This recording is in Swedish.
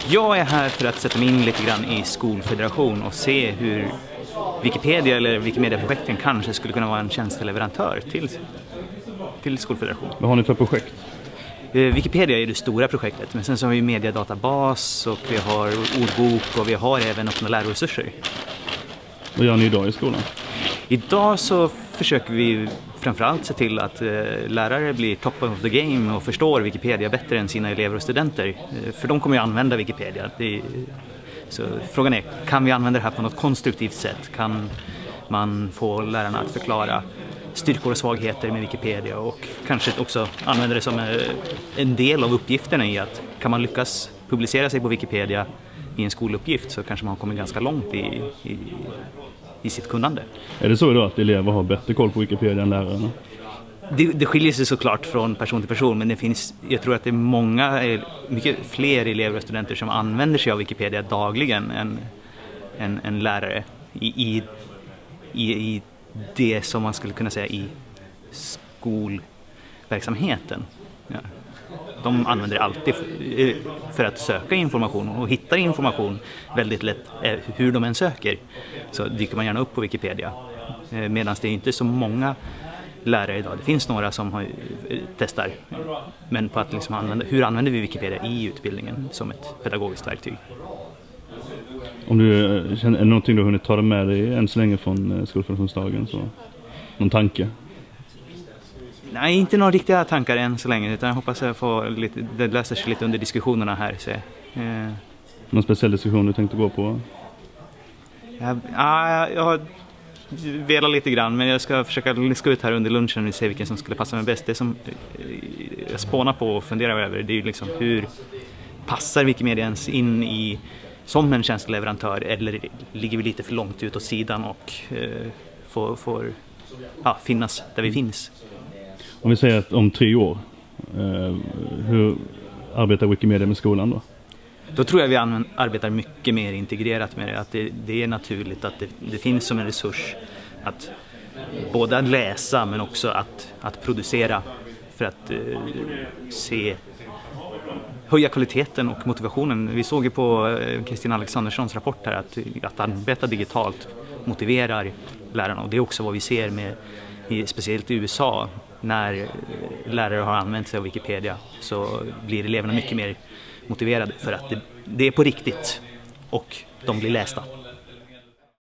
Jag är här för att sätta mig in lite grann i Skolfederation och se hur Wikipedia eller Wikimedia-projekten kanske skulle kunna vara en tjänsteleverantör till Skolfederation. Vad har ni för projekt? Wikipedia är det stora projektet, men sen så har vi mediedatabas och vi har ordbok och vi har även öppna lärresurser. Vad gör ni idag i skolan? Idag så försöker vi framförallt se till att lärare blir top of the game och förstår Wikipedia bättre än sina elever och studenter. För de kommer ju använda Wikipedia. Så frågan är, kan vi använda det här på något konstruktivt sätt? Kan man få lärarna att förklara styrkor och svagheter med Wikipedia och kanske också använda det som en del av uppgifterna i att kan man lyckas publicera sig på Wikipedia i en skoluppgift så kanske man kommer ganska långt i sitt kunnande. Är det så idag att elever har bättre koll på Wikipedia än lärarna? Det skiljer sig såklart från person till person, men jag tror att det är mycket fler elever och studenter som använder sig av Wikipedia dagligen än lärare i det som man skulle kunna säga i skolverksamheten. Ja. De använder det alltid för att söka information och hittar information väldigt lätt hur de än söker. Så dyker man gärna upp på Wikipedia. Medan det är inte så många lärare idag. Det finns några som testar. Men på att liksom hur använder vi Wikipedia i utbildningen som ett pedagogiskt verktyg. Om är det någonting du har hunnit ta dig med dig än så länge från Skolfederationsdagen? Någon tanke? Nej, inte några riktiga tankar än så länge, utan jag hoppas att det löser sig lite under diskussionerna här. Så, någon speciell diskussion du tänkte gå på? Jag har velat lite grann, men jag ska försöka liska ut här under lunchen och se vilken som skulle passa mig bäst. Det som jag spånar på och funderar över, det är ju liksom hur passar Wikimedia ens in som en tjänsteleverantör, eller ligger vi lite för långt ut åt sidan och får finnas där vi finns. Om vi säger att om 3 år, hur arbetar Wikimedia med skolan då? Då tror jag vi arbetar mycket mer integrerat med det. Att det är naturligt att det finns som en resurs att både läsa men också att producera för att höja kvaliteten och motivationen. Vi såg ju på Kristina Alexanderssons rapport här att arbeta digitalt motiverar lärarna, och det är också vad vi ser speciellt i USA. När lärare har använt sig av Wikipedia så blir eleverna mycket mer motiverade för att det är på riktigt och de blir lästa.